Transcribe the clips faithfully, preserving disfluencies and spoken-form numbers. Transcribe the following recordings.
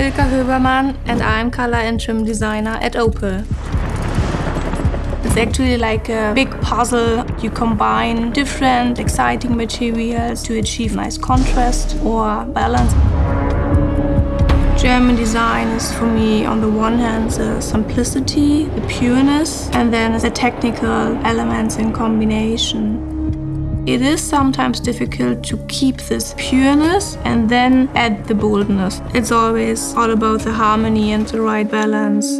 Silke Höbermann and I'm color and trim designer at Opel. It's actually like a big puzzle. You combine different exciting materials to achieve nice contrast or balance. German design is for me, on the one hand, the simplicity, the pureness, and then the technical elements in combination. It is sometimes difficult to keep this pureness and then add the boldness. It's always all about the harmony and the right balance.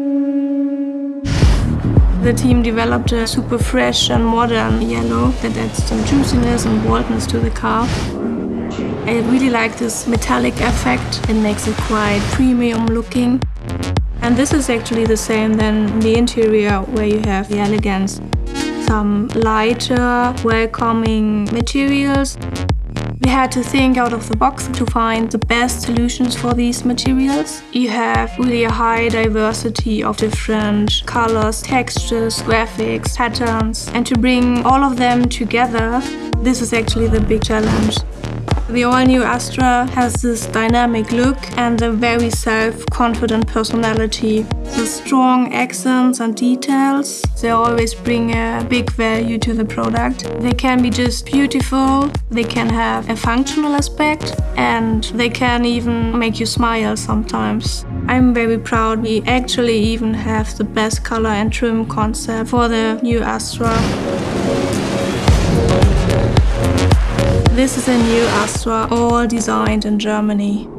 The team developed a super fresh and modern yellow that adds some juiciness and boldness to the car. I really like this metallic effect. It makes it quite premium looking. And this is actually the same then in the interior, where you have the elegance. Some lighter, welcoming materials. We had to think out of the box to find the best solutions for these materials. You have really a high diversity of different colors, textures, graphics, patterns, and to bring all of them together, this is actually the big challenge. The all-new Astra has this dynamic look and a very self-confident personality. The strong accents and details, they always bring a big value to the product. They can be just beautiful, they can have a functional aspect, and they can even make you smile sometimes. I'm very proud we actually even have the best color and trim concept for the new Astra. This is a new Astra, all designed in Germany.